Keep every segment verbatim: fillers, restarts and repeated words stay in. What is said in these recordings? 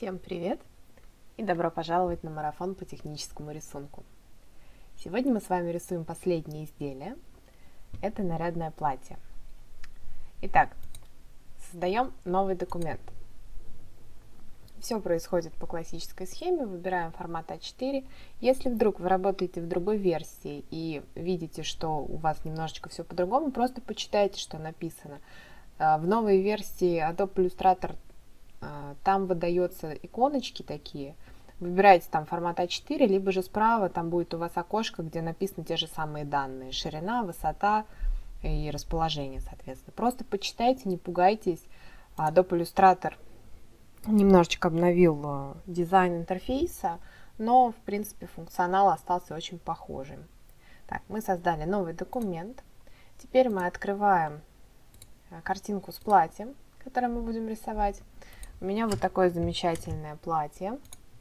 Всем привет и добро пожаловать на марафон по техническому рисунку. Сегодня мы с вами рисуем последнее изделие. Это нарядное платье. Итак, создаем новый документ. Все происходит по классической схеме. Выбираем формат а четыре. Если вдруг вы работаете в другой версии и видите, что у вас немножечко все по-другому, просто почитайте, что написано. В новой версии Adobe Illustrator там выдаются иконочки такие. Выбираете там формат а четыре, либо же справа там будет у вас окошко, где написаны те же самые данные. Ширина, высота и расположение, соответственно. Просто почитайте, не пугайтесь. Adobe Illustrator немножечко обновил дизайн интерфейса, но, в принципе, функционал остался очень похожим. Так, мы создали новый документ. Теперь мы открываем картинку с платьем, которое мы будем рисовать. У меня вот такое замечательное платье.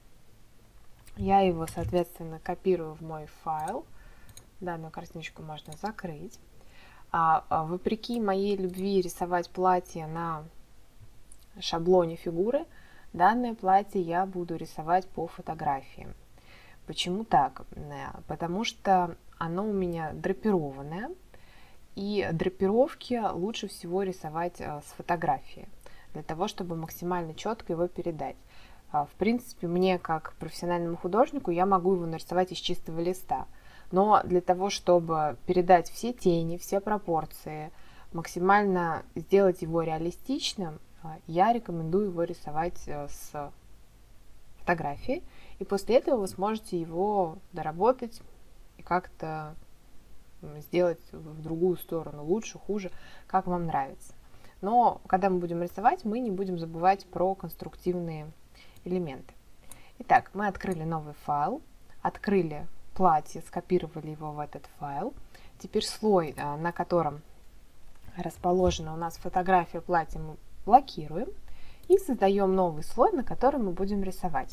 Я его, соответственно, копирую в мой файл. Данную картиночку можно закрыть. А, а вопреки моей любви рисовать платье на шаблоне фигуры, данное платье я буду рисовать по фотографиям. Почему так? Потому что оно у меня драпированное, и драпировки лучше всего рисовать с фотографии, для того, чтобы максимально четко его передать. В принципе, мне, как профессиональному художнику, я могу его нарисовать из чистого листа. Но для того, чтобы передать все тени, все пропорции, максимально сделать его реалистичным, я рекомендую его рисовать с фотографии. И после этого вы сможете его доработать и как-то сделать в другую сторону, лучше, хуже, как вам нравится. Но когда мы будем рисовать, мы не будем забывать про конструктивные элементы. Итак, мы открыли новый файл, открыли платье, скопировали его в этот файл. Теперь слой, на котором расположена у нас фотография платья, мы блокируем и создаем новый слой, на котором мы будем рисовать.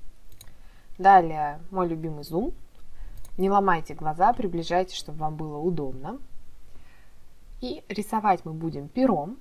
Далее мой любимый зум. Не ломайте глаза, приближайте, чтобы вам было удобно. И рисовать мы будем пером.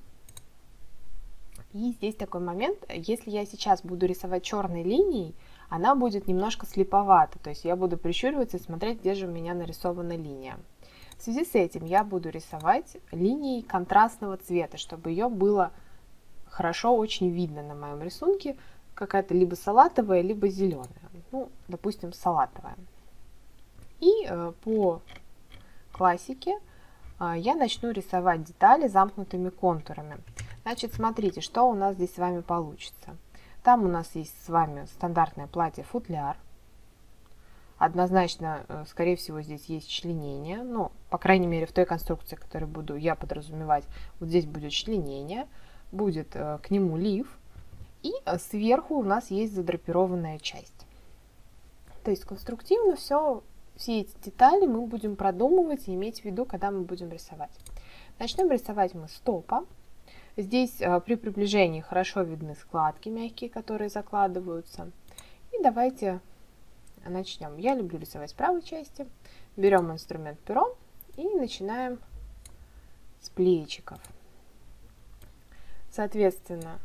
И здесь такой момент, если я сейчас буду рисовать черной линией, она будет немножко слеповата, то есть я буду прищуриваться и смотреть, где же у меня нарисована линия. В связи с этим я буду рисовать линией контрастного цвета, чтобы ее было хорошо очень видно на моем рисунке, какая-то либо салатовая, либо зеленая, ну, допустим, салатовая. И э, по классике э, я начну рисовать детали замкнутыми контурами. Значит, смотрите, что у нас здесь с вами получится. Там у нас есть с вами стандартное платье-футляр. Однозначно, скорее всего, здесь есть членение. Ну, по крайней мере, в той конструкции, которую буду я подразумевать, вот здесь будет членение. Будет э, к нему лиф. И сверху у нас есть задрапированная часть. То есть конструктивно все, все эти детали мы будем продумывать и иметь в виду, когда мы будем рисовать. Начнем рисовать мы с топа. Здесь э, при приближении хорошо видны складки мягкие, которые закладываются. И давайте начнем. Я люблю рисовать с правой части. Берем инструмент перо и начинаем с плечиков. Соответственно,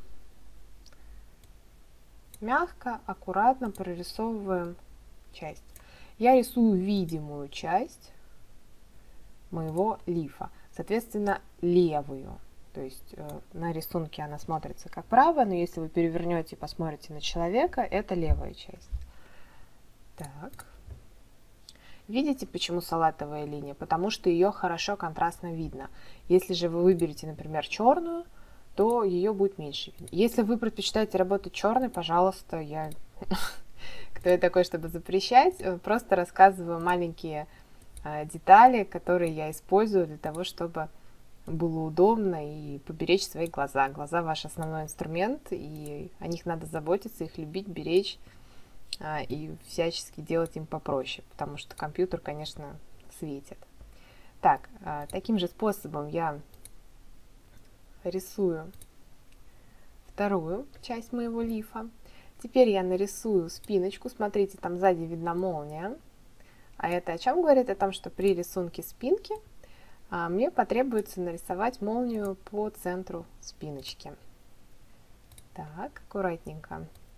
мягко, аккуратно прорисовываем часть. Я рисую видимую часть моего лифа, соответственно, левую. То есть э, на рисунке она смотрится как правая, но если вы перевернете и посмотрите на человека, это левая часть. Так. Видите, почему салатовая линия? Потому что ее хорошо контрастно видно. Если же вы выберете, например, черную, то ее будет меньше видно. Если вы предпочитаете работать черной, пожалуйста, я... Кто я такой, чтобы запрещать? Просто рассказываю маленькие детали, которые я использую для того, чтобы было удобно и поберечь свои глаза. Глаза ваш основной инструмент, и о них надо заботиться, их любить, беречь и всячески делать им попроще, потому что компьютер, конечно, светит. Так, таким же способом я рисую вторую часть моего лифа. Теперь я нарисую спиночку. Смотрите, там сзади видна молния. А это о чем говорит? О том, что при рисунке спинки а, мне потребуется нарисовать молнию по центру спиночки. Так, аккуратненько.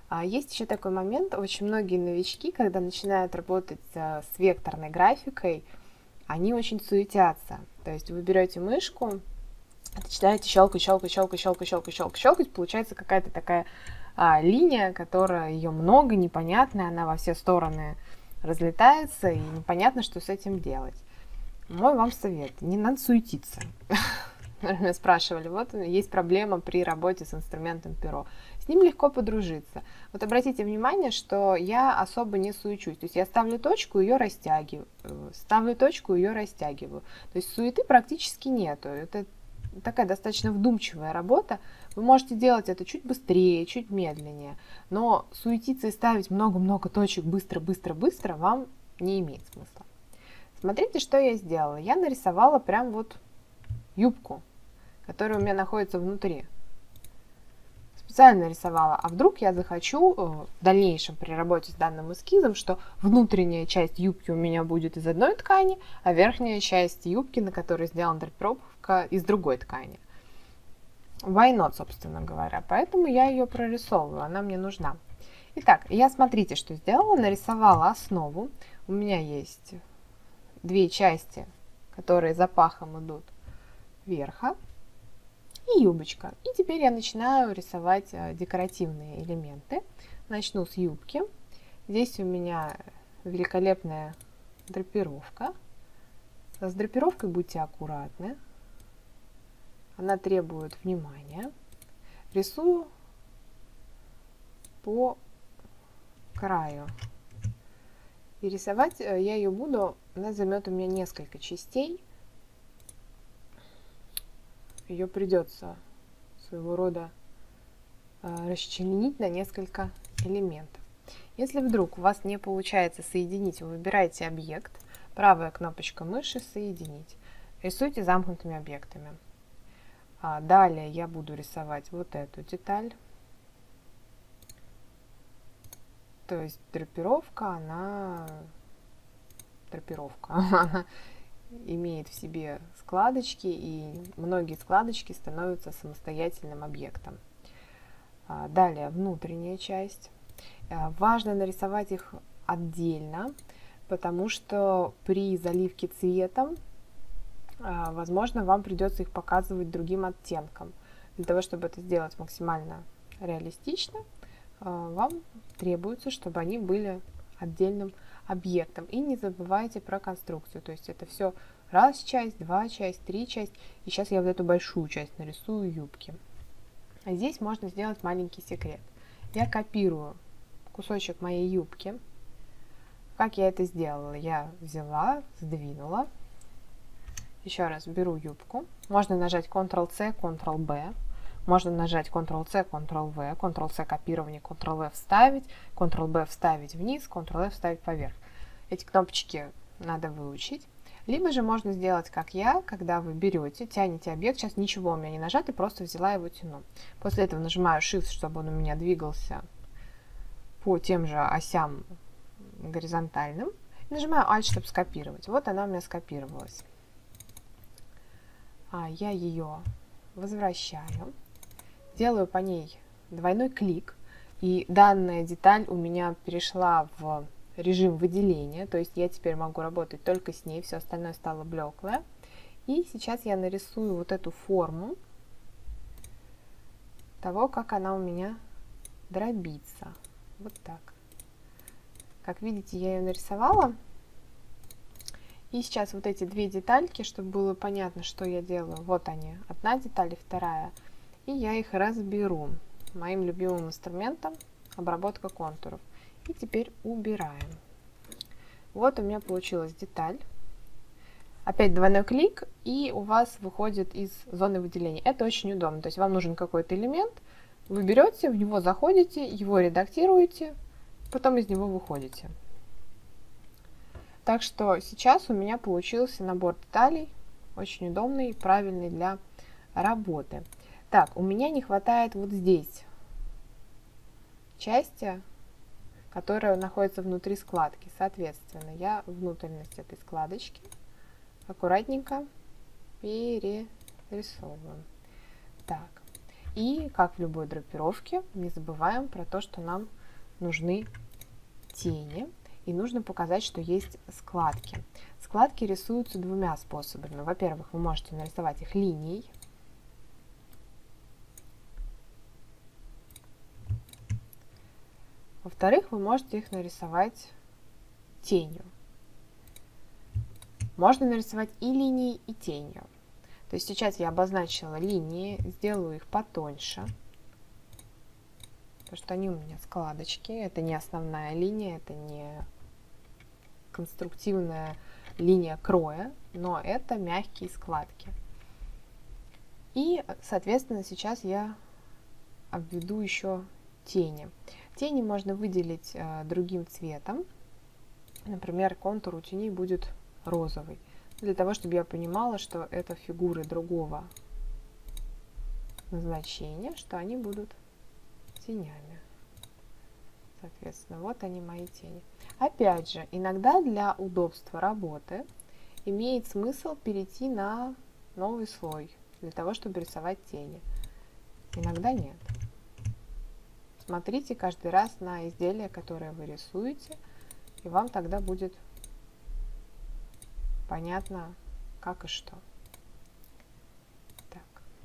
А есть еще такой момент, очень многие новички, когда начинают работать с векторной графикой, они очень суетятся. То есть вы берете мышку, начинаете щелкать, щелкать, щелкать, щелкать, щелкать, щелкать, щелкать, получается какая-то такая а, линия, которая ее много, непонятная, она во все стороны разлетается, и непонятно, что с этим делать. Мой вам совет, не надо суетиться. Меня спрашивали, вот есть проблема при работе с инструментом перо. С ним легко подружиться. Вот обратите внимание, что я особо не суечусь. То есть я ставлю точку, ее растягиваю. Ставлю точку, ее растягиваю. То есть суеты практически нету. Это такая достаточно вдумчивая работа. Вы можете делать это чуть быстрее, чуть медленнее. Но суетиться и ставить много-много точек быстро-быстро-быстро вам не имеет смысла. Смотрите, что я сделала. Я нарисовала прям вот юбку, которая у меня находится внутри. Специально рисовала, а вдруг я захочу в дальнейшем при работе с данным эскизом, что внутренняя часть юбки у меня будет из одной ткани, а верхняя часть юбки, на которой сделана драпировка, из другой ткани. Why not, собственно говоря. Поэтому я ее прорисовываю, она мне нужна. Итак, я смотрите, что сделала. Нарисовала основу. У меня есть две части, которые за пахом идут верха, и юбочка. И теперь я начинаю рисовать декоративные элементы. Начну с юбки. Здесь у меня великолепная драпировка. С драпировкой будьте аккуратны. Она требует внимания. Рисую по краю. И рисовать я ее буду, она займет у меня несколько частей. Ее придется своего рода э, расчленить на несколько элементов. Если вдруг у вас не получается соединить, вы выбираете объект, правая кнопочка мыши «Соединить». Рисуйте замкнутыми объектами. А далее я буду рисовать вот эту деталь. То есть драпировка, она драпировка, она имеет в себе складочки, и многие складочки становятся самостоятельным объектом. Далее внутренняя часть. Важно нарисовать их отдельно, потому что при заливке цветом, возможно, вам придется их показывать другим оттенком. Для того, чтобы это сделать максимально реалистично, вам требуется, чтобы они были отдельным объектом. И не забывайте про конструкцию. То есть это все раз часть, два часть, три часть. И сейчас я вот эту большую часть нарисую юбки. А здесь можно сделать маленький секрет. Я копирую кусочек моей юбки. Как я это сделала? Я взяла, сдвинула. Еще раз беру юбку. Можно нажать контрол-C, контрол-B. Можно нажать контрол-C, контрол-V, контрол-C копирование, контрол-V вставить, контрол-B вставить вниз, контрол-F вставить поверх. Эти кнопочки надо выучить. Либо же можно сделать, как я, когда вы берете, тянете объект. Сейчас ничего у меня не нажато, просто взяла его, тяну. После этого нажимаю Shift, чтобы он у меня двигался по тем же осям горизонтальным. И нажимаю Alt, чтобы скопировать. Вот она у меня скопировалась. А я ее возвращаю. Делаю по ней двойной клик, и данная деталь у меня перешла в режим выделения, то есть я теперь могу работать только с ней, все остальное стало блеклое. И сейчас я нарисую вот эту форму того, как она у меня дробится. Вот так. Как видите, я ее нарисовала. И сейчас вот эти две детальки, чтобы было понятно, что я делаю. Вот они, одна деталь и вторая. И я их разберу моим любимым инструментом обработка контуров. И теперь убираем. Вот у меня получилась деталь. Опять двойной клик, и у вас выходит из зоны выделения. Это очень удобно. То есть вам нужен какой-то элемент, вы берете, в него заходите, его редактируете, потом из него выходите. Так что сейчас у меня получился набор деталей, очень удобный, правильный для работы. Так, у меня не хватает вот здесь части, которая находится внутри складки. Соответственно, я внутренность этой складочки аккуратненько перерисовываю. Так, И, как в любой драпировке, не забываем про то, что нам нужны тени. И нужно показать, что есть складки. Складки рисуются двумя способами. Во-первых, вы можете нарисовать их линией. Во-вторых, вы можете их нарисовать тенью. Можно нарисовать и линией, и тенью. То есть сейчас я обозначила линии, сделаю их потоньше, потому что они у меня складочки. Это не основная линия, это не конструктивная линия кроя, но это мягкие складки. И, соответственно, сейчас я обведу еще тени. Тени можно выделить э, другим цветом. Например, контур у теней будет розовый. Для того, чтобы я понимала, что это фигуры другого назначения, что они будут тенями. Соответственно, вот они мои тени. Опять же, иногда для удобства работы имеет смысл перейти на новый слой, для того, чтобы рисовать тени. Иногда нет. Смотрите каждый раз на изделие, которое вы рисуете, и вам тогда будет понятно, как и что. Так.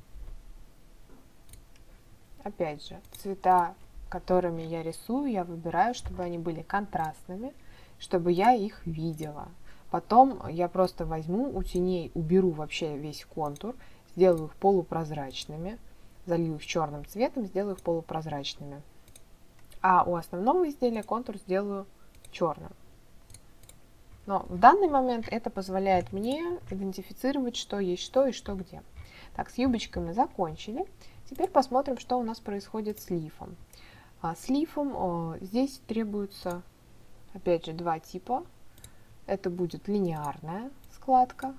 Опять же, цвета, которыми я рисую, я выбираю, чтобы они были контрастными, чтобы я их видела. Потом я просто возьму у теней, уберу вообще весь контур, сделаю их полупрозрачными, залью их черным цветом, сделаю их полупрозрачными. А у основного изделия контур сделаю черным. Но в данный момент это позволяет мне идентифицировать, что есть что и что где. Так, с юбочками закончили. Теперь посмотрим, что у нас происходит с лифом. А, с лифом о, здесь требуется, опять же, два типа. Это будет линеарная складка.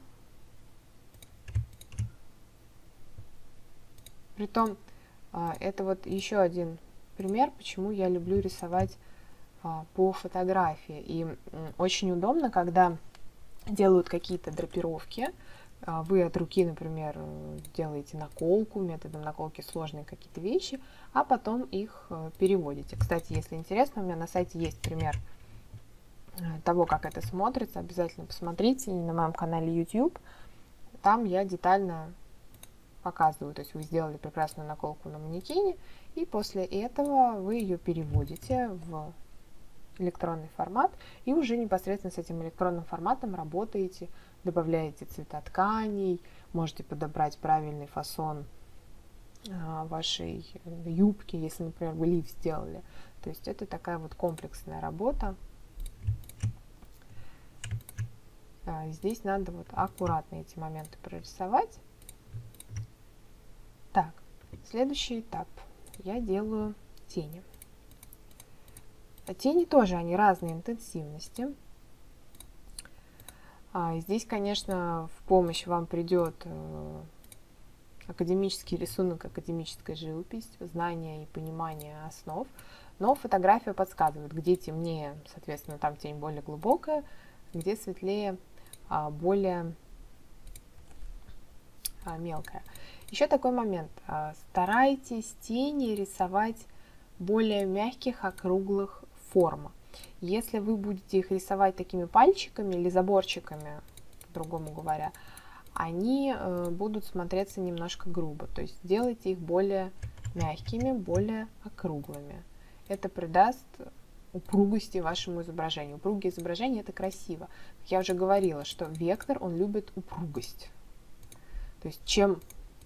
Притом, а, это вот еще один пример, почему я люблю рисовать по фотографии. И очень удобно, когда делают какие-то драпировки, вы от руки, например, делаете наколку, методом наколки сложные какие-то вещи, а потом их переводите. Кстати, если интересно, у меня на сайте есть пример того, как это смотрится. Обязательно посмотрите на моем канале YouTube. Там я детально показываю. То есть вы сделали прекрасную наколку на манекене, и после этого вы ее переводите в электронный формат, и уже непосредственно с этим электронным форматом работаете, добавляете цвета тканей, можете подобрать правильный фасон а, вашей юбки, если, например, вы лиф сделали. То есть это такая вот комплексная работа. А, здесь надо вот аккуратно эти моменты прорисовать. Так, следующий этап. Я делаю тени. Тени тоже, они разной интенсивности. А здесь, конечно, в помощь вам придет э, академический рисунок, академическая живопись, знание и понимание основ. Но фотография подсказывает, где темнее, соответственно, там тень более глубокая, где светлее, а, более а, мелкая. Еще такой момент. А, старайтесь тени рисовать более мягких, округлых форм. Если вы будете их рисовать такими пальчиками или заборчиками, по-другому говоря, они э, будут смотреться немножко грубо. То есть делайте их более мягкими, более округлыми. Это придаст упругости вашему изображению. Упругие изображения — это красиво. Как я уже говорила, что вектор, он любит упругость. То есть чем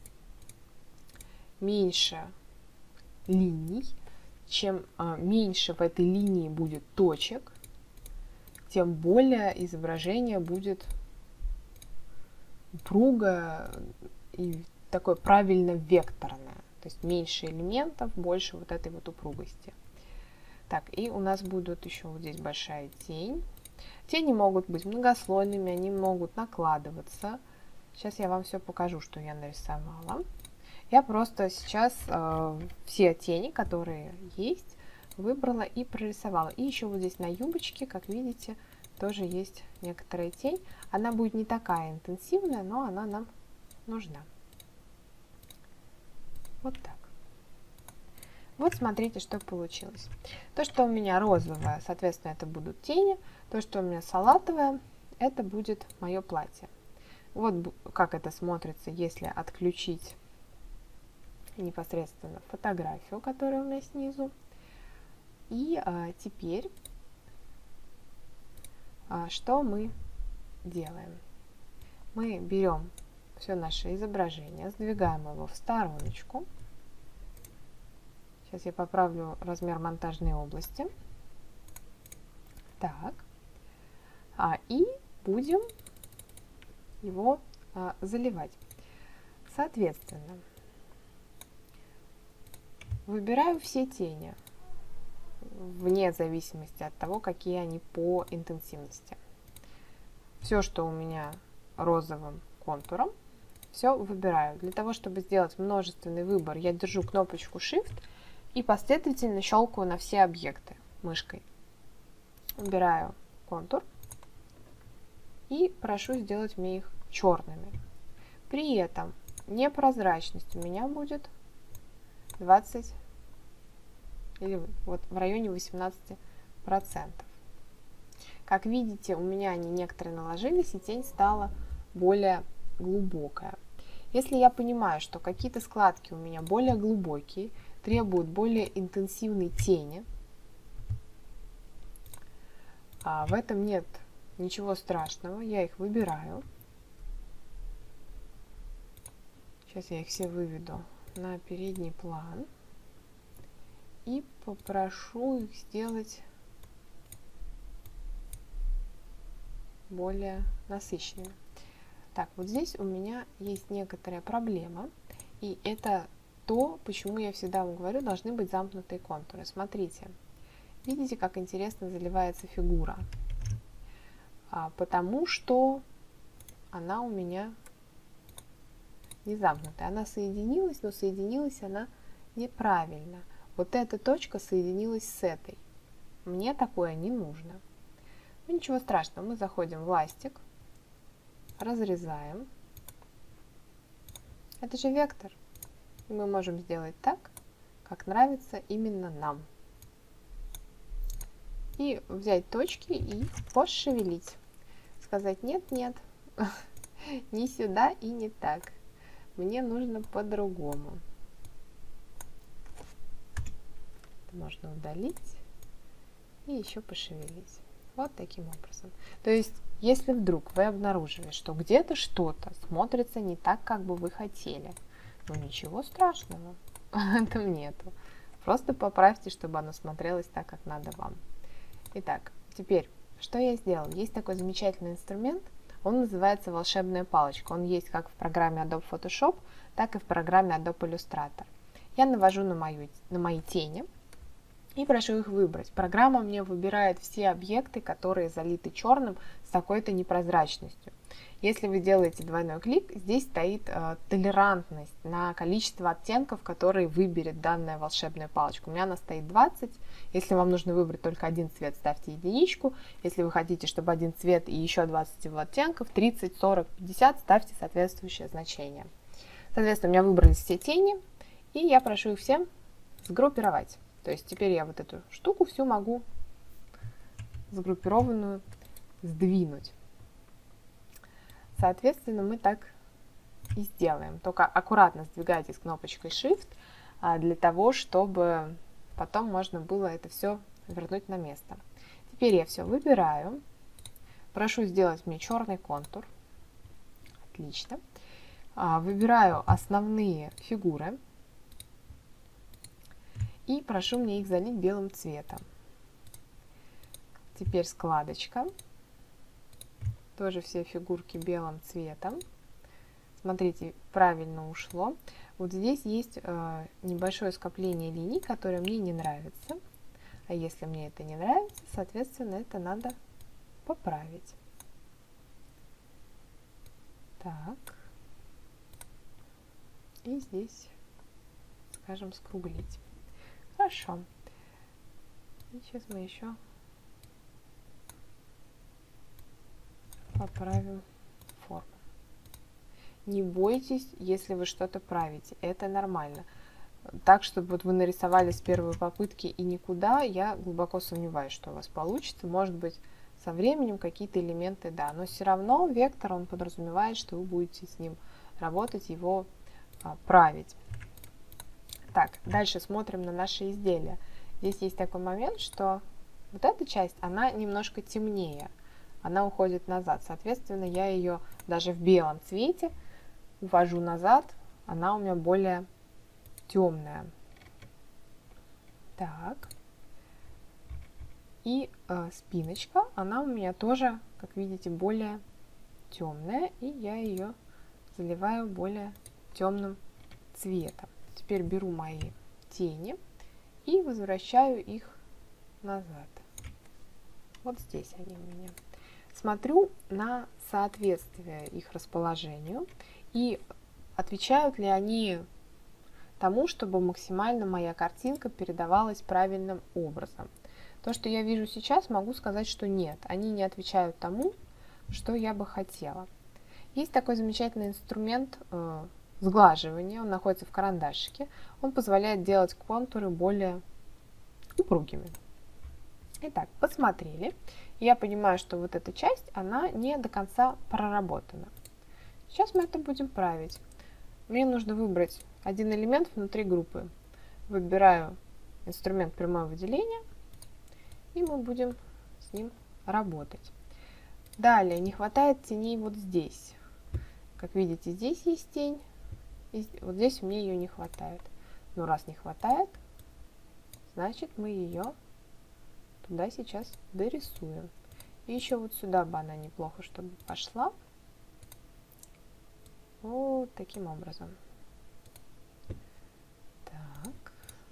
меньше линий, чем а, меньше в этой линии будет точек, тем более изображение будет упругое и такое правильно векторное. То есть меньше элементов, больше вот этой вот упругости. Так, и у нас будут еще вот здесь большая тень. Тени могут быть многослойными, они могут накладываться. Сейчас я вам все покажу, что я нарисовала. Я просто сейчас э, все тени, которые есть, выбрала и прорисовала. И еще вот здесь на юбочке, как видите, тоже есть некоторая тень. Она будет не такая интенсивная, но она нам нужна. Вот так. Вот смотрите, что получилось. То, что у меня розовое, соответственно, это будут тени. То, что у меня салатовое, это будет мое платье. Вот как это смотрится, если отключить непосредственно фотографию, которая у меня снизу. И а, теперь а, что мы делаем? Мы берем все наше изображение, сдвигаем его в стороночку. Сейчас я поправлю размер монтажной области. Так. А, и будем его а, заливать. Соответственно, выбираю все тени, вне зависимости от того, какие они по интенсивности. Все, что у меня розовым контуром, все выбираю. Для того, чтобы сделать множественный выбор, я держу кнопочку Shift и последовательно щелкаю на все объекты мышкой. Выбираю контур и прошу сделать мне их черными. При этом непрозрачность у меня будет двадцать или вот в районе восемнадцати процентов. Как видите, у меня они некоторые наложились, и тень стала более глубокая. Если я понимаю, что какие-то складки у меня более глубокие, требуют более интенсивной тени, а в этом нет ничего страшного, я их выбираю. Сейчас я их все выведу на передний план и попрошу их сделать более насыщенными. Так, вот здесь у меня есть некоторая проблема, и это то, почему я всегда вам говорю, должны быть замкнутые контуры. Смотрите, видите, как интересно заливается фигура, а, потому что она у меня не замкнутая. Она соединилась, но соединилась она неправильно. Вот эта точка соединилась с этой. Мне такое не нужно. Ну, ничего страшного, мы заходим в ластик, разрезаем. Это же вектор. И мы можем сделать так, как нравится именно нам. И взять точки и пошевелить. Сказать нет, нет, не сюда и не так. Мне нужно по-другому. Это можно удалить и еще пошевелить. Вот таким образом. То есть, если вдруг вы обнаружили, что где-то что-то смотрится не так, как бы вы хотели, ну ничего страшного, в этом нету. Просто поправьте, чтобы оно смотрелось так, как надо вам. Итак, теперь, что я сделала? Есть такой замечательный инструмент, он называется волшебная палочка. Он есть как в программе Adobe Photoshop, так и в программе Adobe Illustrator. Я навожу на, мою, на мои тени и прошу их выбрать. Программа мне выбирает все объекты, которые залиты черным с такой-то непрозрачностью. Если вы делаете двойной клик, здесь стоит э, толерантность на количество оттенков, которые выберет данная волшебная палочка. У меня она стоит двадцать. Если вам нужно выбрать только один цвет, ставьте единичку. Если вы хотите, чтобы один цвет и еще двадцать его оттенков, тридцать, сорок, пятьдесят, ставьте соответствующее значение. Соответственно, у меня выбрались все тени, и я прошу их всем сгруппировать. То есть теперь я вот эту штуку всю могу сгруппированную сдвинуть. Соответственно, мы так и сделаем. Только аккуратно сдвигайте с кнопочкой Shift, для того, чтобы потом можно было это все вернуть на место. Теперь я все выбираю. Прошу сделать мне черный контур. Отлично. Выбираю основные фигуры. И прошу мне их залить белым цветом. Теперь складочка. Тоже все фигурки белым цветом. Смотрите, правильно ушло. Вот здесь есть э, небольшое скопление линий, которое мне не нравится. А если мне это не нравится, соответственно, это надо поправить. Так. И здесь, скажем, скруглить. Хорошо. И сейчас мы еще поправим форму. Не бойтесь, если вы что-то правите, это нормально. так, чтобы вот вы нарисовали с первой попытки и никуда, я глубоко сомневаюсь, что у вас получится. Может быть, со временем какие-то элементы, да, но все равно вектор, он подразумевает, что вы будете с ним работать, его а, править. Так, дальше смотрим на наши изделия. Здесь есть такой момент, что вот эта часть, она немножко темнее, она уходит назад. Соответственно, я ее даже в белом цвете увожу назад, она у меня более темная. Так. И э, спиночка, она у меня тоже, как видите, более темная, и я ее заливаю более темным цветом. Теперь беру мои тени и возвращаю их назад. Вот здесь они у меня. Смотрю на соответствие их расположению и отвечают ли они тому, чтобы максимально моя картинка передавалась правильным образом. То, что я вижу сейчас, могу сказать, что нет, они не отвечают тому, что я бы хотела. Есть такой замечательный инструмент э, сглаживания, он находится в карандашике, он позволяет делать контуры более упругими. Итак, посмотрели. Я понимаю, что вот эта часть, она не до конца проработана. Сейчас мы это будем править. Мне нужно выбрать один элемент внутри группы. Выбираю инструмент прямое выделение, и мы будем с ним работать. Далее, не хватает теней вот здесь. Как видите, здесь есть тень, и вот здесь мне ее не хватает. Но раз не хватает, значит мы ее туда сейчас дорисуем. И еще вот сюда бы она неплохо, чтобы пошла. Вот таким образом. Так.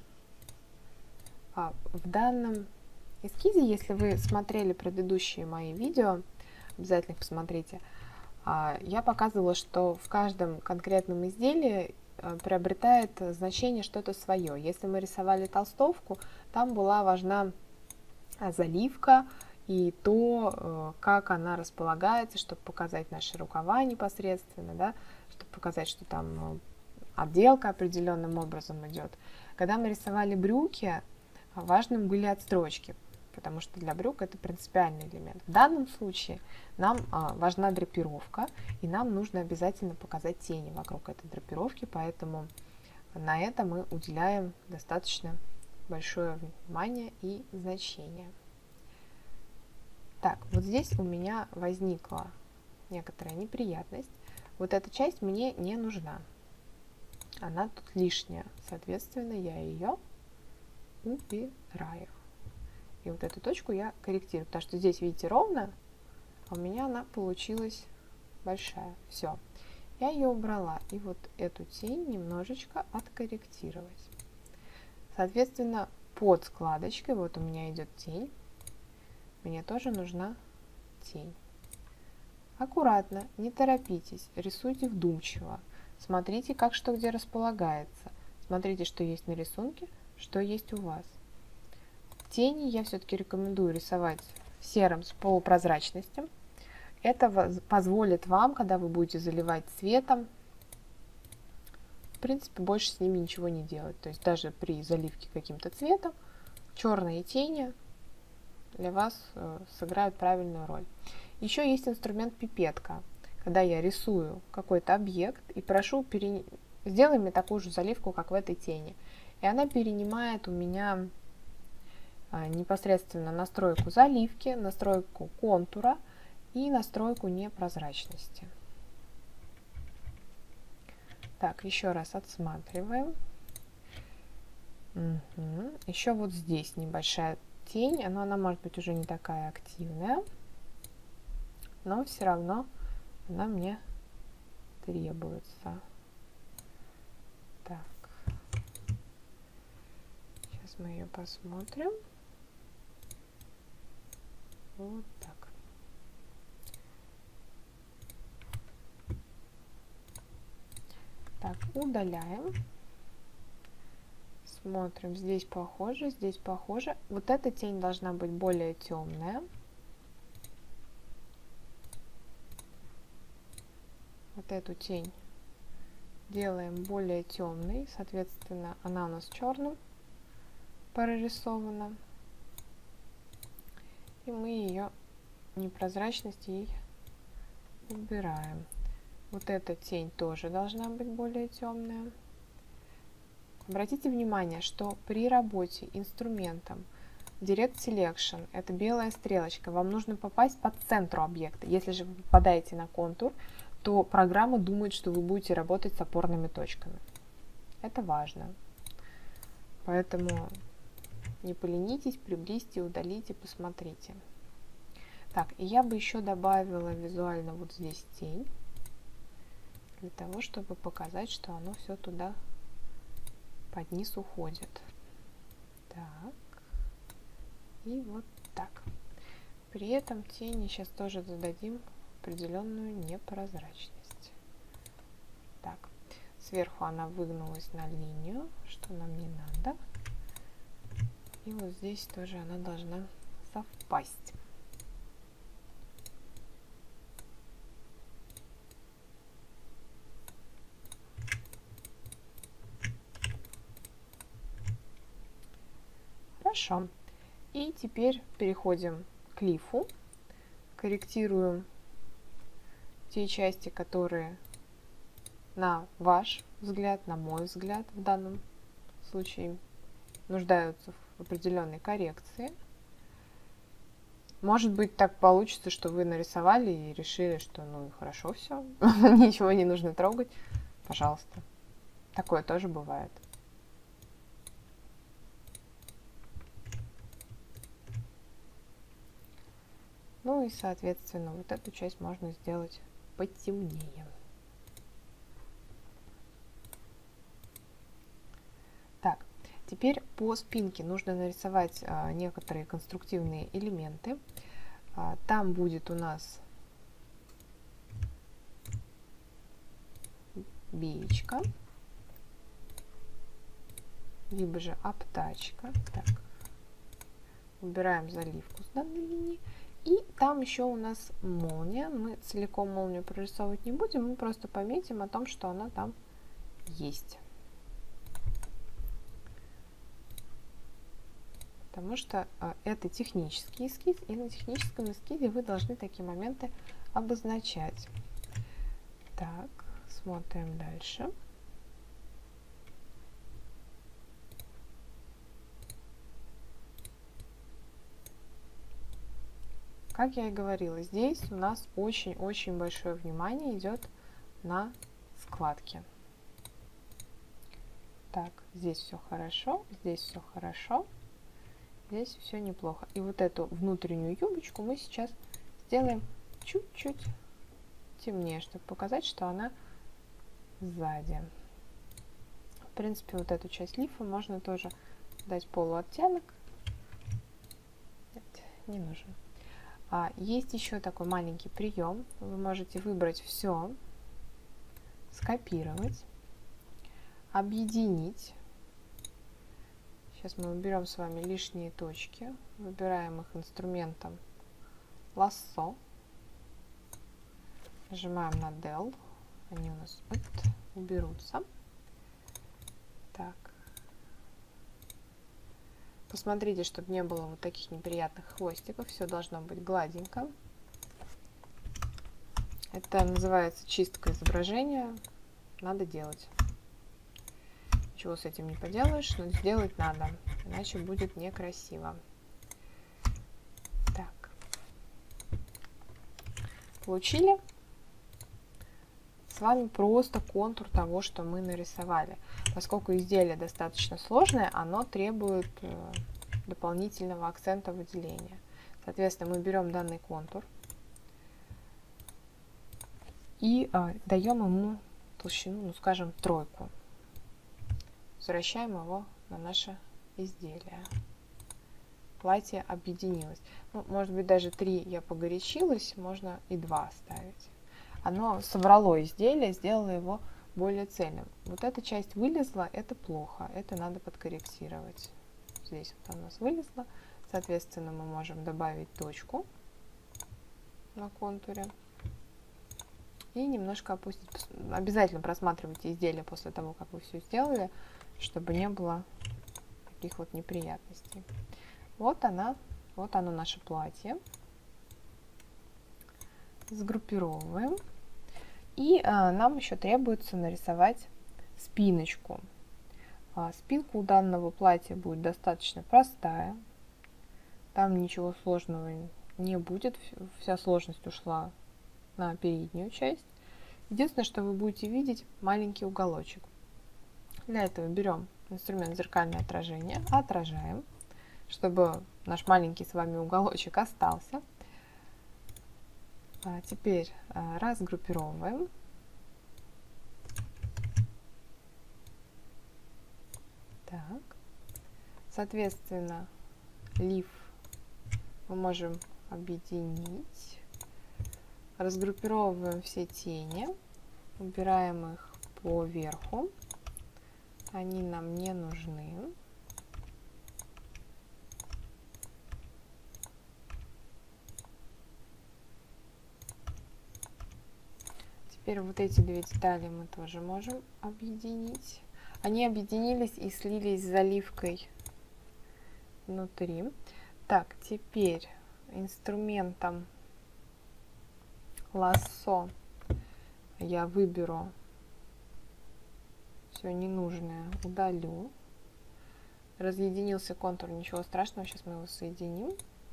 А в данном эскизе, если вы смотрели предыдущие мои видео, обязательно их посмотрите, я показывала, что в каждом конкретном изделии приобретает значение что-то свое. Если мы рисовали толстовку, там была важна заливка и то, как она располагается, чтобы показать наши рукава непосредственно, да, чтобы показать, что там отделка определенным образом идет. Когда мы рисовали брюки, важным были отстрочки, потому что для брюк это принципиальный элемент. В данном случае нам а, важна драпировка, и нам нужно обязательно показать тени вокруг этой драпировки, поэтому на это мы уделяем достаточно большое внимание и значение. Так, вот здесь у меня возникла некоторая неприятность. Вот эта часть мне не нужна. Она тут лишняя, соответственно, я ее убираю. И вот эту точку я корректирую, потому что здесь, видите, ровно, а у меня она получилась большая. Все, я ее убрала. И вот эту тень немножечко откорректировать. Соответственно, под складочкой, вот у меня идет тень, мне тоже нужна тень. Аккуратно, не торопитесь, рисуйте вдумчиво. Смотрите, как что где располагается. Смотрите, что есть на рисунке, что есть у вас. Тени я все-таки рекомендую рисовать серым с полупрозрачностью. Это позволит вам, когда вы будете заливать цветом, в принципе, больше с ними ничего не делать. То есть даже при заливке каким-то цветом черные тени для вас э, сыграют правильную роль. Еще есть инструмент пипетка. Когда я рисую какой-то объект и прошу, пере... сделай мне такую же заливку, как в этой тени. И она перенимает у меня непосредственно настройку заливки, настройку контура и настройку непрозрачности. Так, еще раз отсматриваем. Угу. Еще вот здесь небольшая тень, но она может быть уже не такая активная, но все равно она мне требуется. Так, сейчас мы ее посмотрим. Вот так. Так, удаляем. Смотрим, здесь похоже, здесь похоже. Вот эта тень должна быть более темная. Вот эту тень делаем более темной, соответственно, она у нас черным прорисована. И мы ее непрозрачность ей убираем. Вот эта тень тоже должна быть более темная. Обратите внимание, что при работе инструментом Direct Selection, это белая стрелочка, вам нужно попасть по центру объекта. Если же вы попадаете на контур, то программа думает, что вы будете работать с опорными точками. Это важно. Поэтому не поленитесь, приблизьте, удалите, посмотрите. Так, и я бы еще добавила визуально вот здесь тень, для того, чтобы показать, что оно все туда под низ уходит. Так. И вот так. При этом тени сейчас тоже зададим определенную непрозрачность. Так. Сверху она выгнулась на линию, что нам не надо. И вот здесь тоже она должна совпасть. Хорошо. И теперь переходим к лифу. Корректируем те части, которые на ваш взгляд, на мой взгляд в данном случае нуждаются в определенной коррекции. Может быть, так получится, что вы нарисовали и решили, что ну и хорошо все, ничего не нужно трогать. Пожалуйста. Такое тоже бывает. Ну и, соответственно, вот эту часть можно сделать потемнее. Так, теперь по спинке нужно нарисовать а, некоторые конструктивные элементы. А, там будет у нас биечка, либо же обтачка. Так, убираем заливку с данной линии. И там еще у нас молния. Мы целиком молнию прорисовывать не будем, мы просто пометим о том, что она там есть. Потому что а, это технический эскиз, и на техническом эскизе вы должны такие моменты обозначать. Так, смотрим дальше. Как я и говорила, здесь у нас очень-очень большое внимание идет на складки. Так, здесь все хорошо, здесь все хорошо, здесь все неплохо. И вот эту внутреннюю юбочку мы сейчас сделаем чуть-чуть темнее, чтобы показать, что она сзади. В принципе, вот эту часть лифа можно тоже дать полуоттенок. Нет, не нужен. А, есть еще такой маленький прием. Вы можете выбрать все, скопировать, объединить. Сейчас мы уберем с вами лишние точки. Выбираем их инструментом лассо. Нажимаем на Del. Они у нас вот, уберутся. Так. Посмотрите, чтобы не было вот таких неприятных хвостиков. Все должно быть гладенько. Это называется чистка изображения. Надо делать. Ничего с этим не поделаешь, но сделать надо. Иначе будет некрасиво. Так. Получили? С вами просто контур того, что мы нарисовали. Поскольку изделие достаточно сложное, оно требует э, дополнительного акцента выделения. Соответственно, мы берем данный контур и э, даем ему толщину, ну скажем, тройку. Возвращаем его на наше изделие. Платье объединилось. Ну, может быть, даже три я погорячилась, можно и два оставить. Оно собрало изделие, сделало его более цельным. Вот эта часть вылезла, это плохо, это надо подкорректировать. Здесь вот у нас вылезла, соответственно, мы можем добавить точку на контуре. И немножко опустить. Обязательно просматривайте изделие после того, как вы все сделали, чтобы не было таких вот неприятностей. Вот она, вот оно наше платье. Сгруппировываем. И а, нам еще требуется нарисовать спиночку. А, спинка у данного платья будет достаточно простая. Там ничего сложного не будет. Вся сложность ушла на переднюю часть. Единственное, что вы будете видеть, маленький уголочек. Для этого берем инструмент зеркальное отражение, отражаем, чтобы наш маленький с вами уголочек остался. А теперь а, разгруппировываем. Так. Соответственно, лиф мы можем объединить. Разгруппировываем все тени, убираем их по верху. Они нам не нужны. Теперь вот эти две детали мы тоже можем объединить. Они объединились и слились с заливкой внутри. Так, теперь инструментом лассо я выберу все ненужное, удалю. Разъединился контур, ничего страшного, сейчас мы его соединим.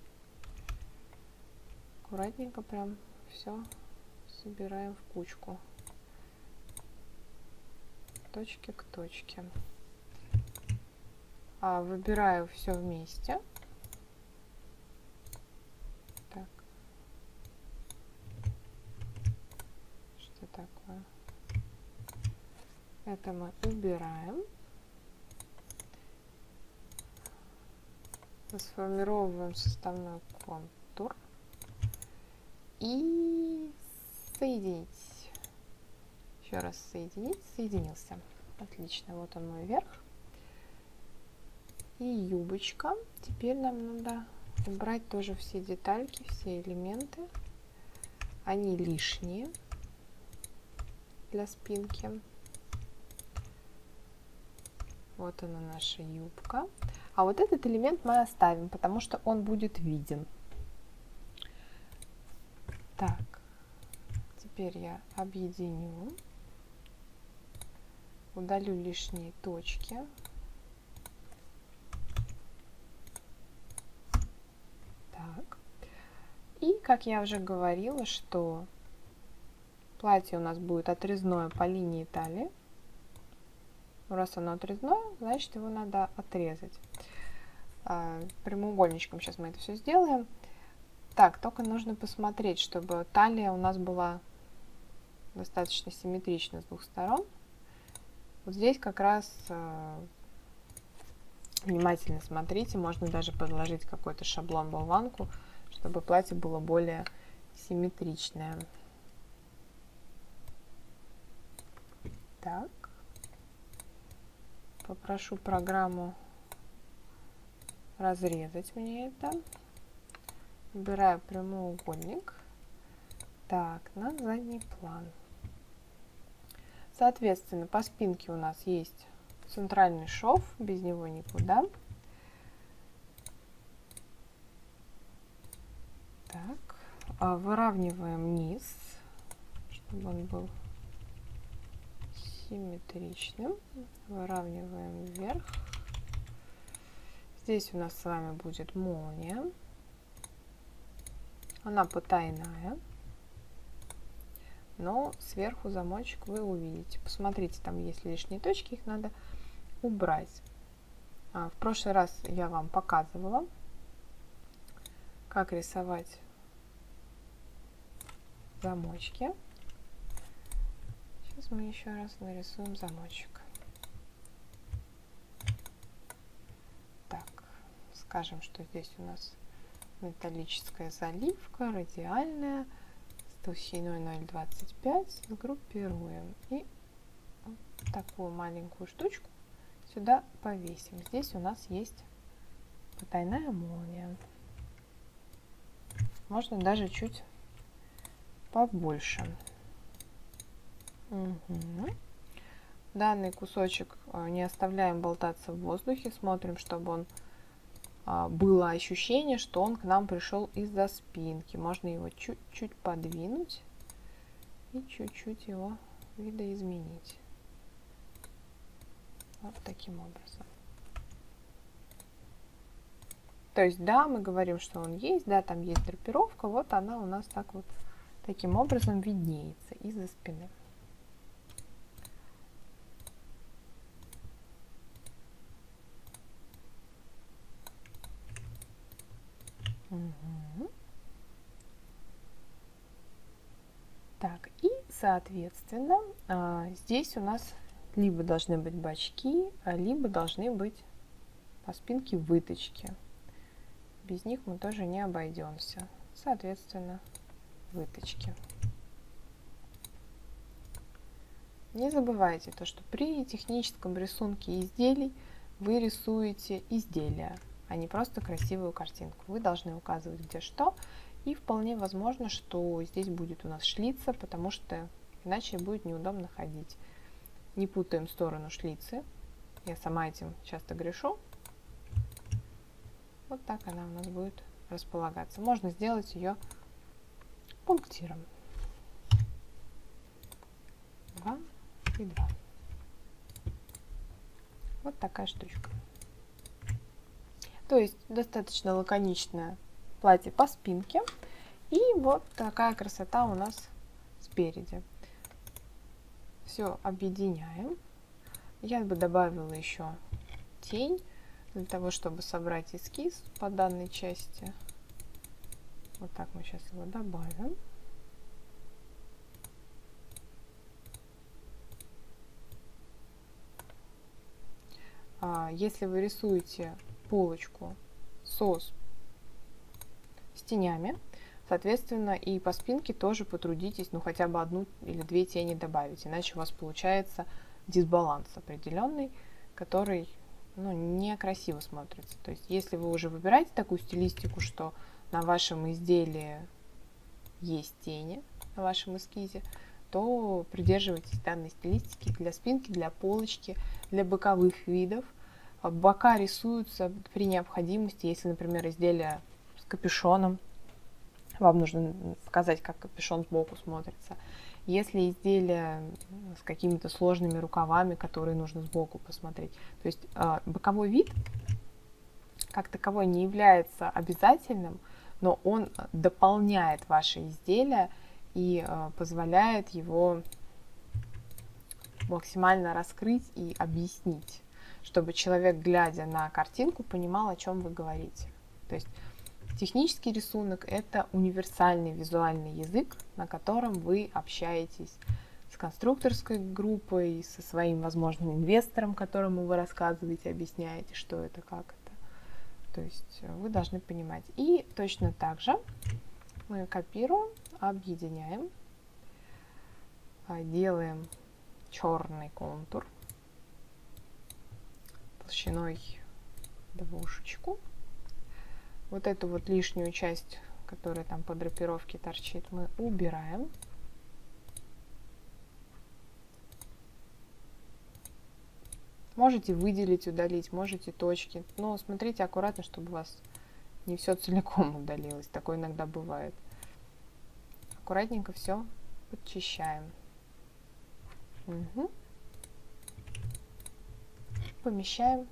Аккуратненько прям все собираем в кучку. Точки к точке. А, выбираю все вместе. Так. Что такое? Это мы убираем. Сформировываем составной контур. И соединить. Еще раз соединить. Соединился. Отлично. Вот он мой верх. И юбочка. Теперь нам надо убрать тоже все детальки, все элементы. Они лишние для спинки. Вот она наша юбка. А вот этот элемент мы оставим, потому что он будет виден. Так, теперь я объединю, удалю лишние точки. Так, и как я уже говорила, что платье у нас будет отрезное по линии талии. Раз оно отрезное, значит его надо отрезать. А, прямоугольничком сейчас мы это все сделаем. Так, только нужно посмотреть, чтобы талия у нас была достаточно симметрична с двух сторон. Вот здесь как раз э, внимательно смотрите, можно даже подложить какой-то шаблон-болванку, чтобы платье было более симметричное. Так. Попрошу программу разрезать мне это. Выбираю прямоугольник. Так, на задний план. Соответственно, по спинке у нас есть центральный шов, без него никуда. Так, выравниваем низ, чтобы он был симметричным. Выравниваем вверх. Здесь у нас с вами будет молния. Она потайная, но сверху замочек вы увидите. Посмотрите, там есть лишние точки, их надо убрать. А, в прошлый раз я вам показывала, как рисовать замочки. Сейчас мы еще раз нарисуем замочек. Так, скажем, что здесь у нас металлическая заливка, радиальная, с толщиной ноль двадцать пять. Сгруппируем и вот такую маленькую штучку сюда повесим. Здесь у нас есть потайная молния. Можно даже чуть побольше. Угу. Данный кусочек не оставляем болтаться в воздухе, смотрим, чтобы он было ощущение, что он к нам пришел из-за спинки. Можно его чуть-чуть подвинуть и чуть-чуть его видоизменить. Вот таким образом. То есть, да, мы говорим, что он есть, да, там есть драпировка, вот она у нас так вот таким образом виднеется из-за спины. Угу. Так, и, соответственно, здесь у нас либо должны быть бачки, либо должны быть по спинке выточки. Без них мы тоже не обойдемся. Соответственно, выточки. Не забывайте то, что при техническом рисунке изделий вы рисуете изделия, а не просто красивую картинку. Вы должны указывать, где что, и вполне возможно, что здесь будет у нас шлица, потому что иначе будет неудобно ходить. Не путаем сторону шлицы. Я сама этим часто грешу. Вот так она у нас будет располагаться. Можно сделать ее пунктиром. Два и два. Вот такая штучка. То есть достаточно лаконичное платье по спинке. И вот такая красота у нас спереди. Все объединяем. Я бы добавила еще тень для того, чтобы собрать эскиз по данной части. Вот так мы сейчас его добавим. Если вы рисуете полочку со с тенями, соответственно, и по спинке тоже потрудитесь, ну, хотя бы одну или две тени добавить, иначе у вас получается дисбаланс определенный, который, ну, некрасиво смотрится. То есть, если вы уже выбираете такую стилистику, что на вашем изделии есть тени, на вашем эскизе, то придерживайтесь данной стилистики для спинки, для полочки, для боковых видов. Бока рисуются при необходимости, если, например, изделие с капюшоном, вам нужно показать, как капюшон сбоку смотрится. Если изделие с какими-то сложными рукавами, которые нужно сбоку посмотреть. То есть боковой вид как таковой не является обязательным, но он дополняет ваше изделие и позволяет его максимально раскрыть и объяснить, чтобы человек, глядя на картинку, понимал, о чем вы говорите. То есть технический рисунок – это универсальный визуальный язык, на котором вы общаетесь с конструкторской группой, со своим возможным инвестором, которому вы рассказываете, объясняете, что это, как это. То есть вы должны понимать. И точно так же мы копируем, объединяем, делаем черный контур толщиной двушечку. Вот эту вот лишнюю часть, которая там по драпировке торчит, мы убираем. Можете выделить, удалить, можете точки. Но смотрите аккуратно, чтобы у вас не все целиком удалилось. Такое иногда бывает. Аккуратненько все подчищаем. Угу. Помещаем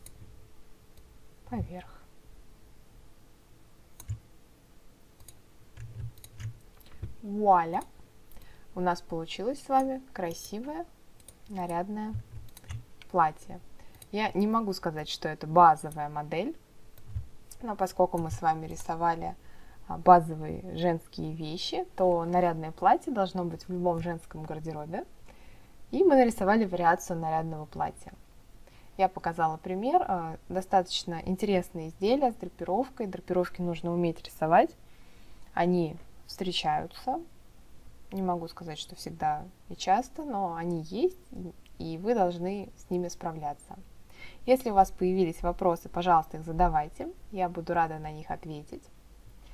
поверх. Вуаля! У нас получилось с вами красивое, нарядное платье. Я не могу сказать, что это базовая модель, но поскольку мы с вами рисовали базовые женские вещи, то нарядное платье должно быть в любом женском гардеробе. И мы нарисовали вариацию нарядного платья. Я показала пример. Достаточно интересные изделия с драпировкой. Драпировки нужно уметь рисовать. Они встречаются. Не могу сказать, что всегда и часто, но они есть, и вы должны с ними справляться. Если у вас появились вопросы, пожалуйста, их задавайте. Я буду рада на них ответить.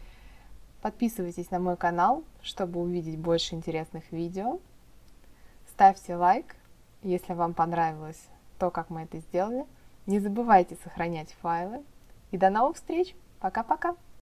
Подписывайтесь на мой канал, чтобы увидеть больше интересных видео. ставьте лайк, если вам понравилось то, как мы это сделали. Не забывайте сохранять файлы. И до новых встреч. Пока-пока.